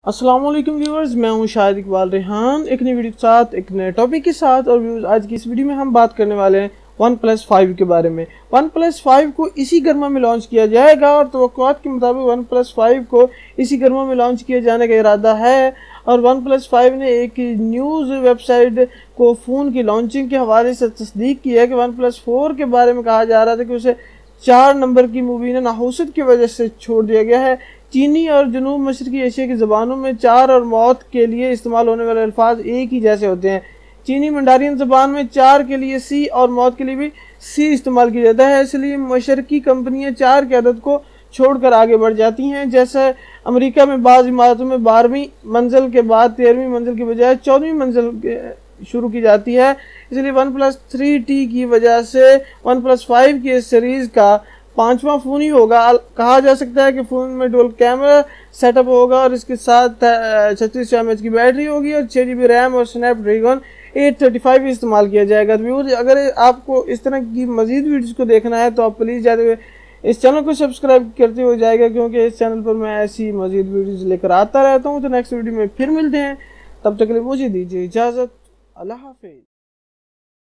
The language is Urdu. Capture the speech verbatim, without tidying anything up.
السلام علیکم ویورز، میں ہوں شاہد اقبال ریحان ایک نئی ویڈیو کے ساتھ ایک نئے ٹاپک کے ساتھ. اور ویورز آج کی اس ویڈیو میں ہم بات کرنے والے ہیں ون پلس فائیو کے بارے میں. ون پلس فائیو کو اسی گرما میں لانچ کیا جائے گا اور توقعات کے مطابق ون پلس فائیو کو اسی گرما میں لانچ کیے جانے کا ارادہ ہے. اور ون پلس فائیو نے ایک نیوز ویب سائٹ کو فون کی لانچنگ کے حوالے سے تصدیق کی ہے کہ ون پلس فور کے بارے میں کہا جا رہا تھا کہ اسے چار نمبر کی مبینہ نحوست کی وجہ سے چھوڑ دیا گیا ہے. چینی اور جنوب مشرقی ایشیا کی زبانوں میں چار اور موت کے لیے استعمال ہونے والے الفاظ ایک ہی جیسے ہوتے ہیں. چینی منڈارین زبان میں چار کے لیے سی اور موت کے لیے بھی سی استعمال کیا جاتا ہے، اس لیے مشرقی کمپنیاں چار کی عدد کو چھوڑ کر آگے بڑھ جاتی ہیں. جیسے امریکہ میں بعض عمارتوں میں بارہویں منزل کے بعد تیرہویں منزل کی بجائے چودہویں منزل شروع کی جاتی ہے. اس لیے ون پلس تھری ٹی کی وجہ سے ون پلس فائیو کی اس سیریز کا پانچواں فون ہی ہوگا. کہا جا سکتا ہے کہ فون میں ڈول کیمرہ سیٹ اپ ہوگا اور اس کے ساتھ چھتیس سو ایم ایچ کی بیٹری ہوگی اور چھ جی بی ریم اور Snapdragon eight thirty five استعمال کیا جائے گا. ویورز اگر آپ کو اس طرح کی مزید ویڈیوز کو دیکھنا ہے تو آپ پلیز جاتے ہوئے اس چینل کو سبسکرائب کرتے ہوئے جائے گا، کیونکہ اس چینل پر میں ایسی مزید ویڈیوز لے کر آتا رہتا ہوں. تو نیکسٹ ویڈیو میں پھر ملتے ہیں، تب تک کے لیے مجھے دیجیے اجازت. اللہ حافظ.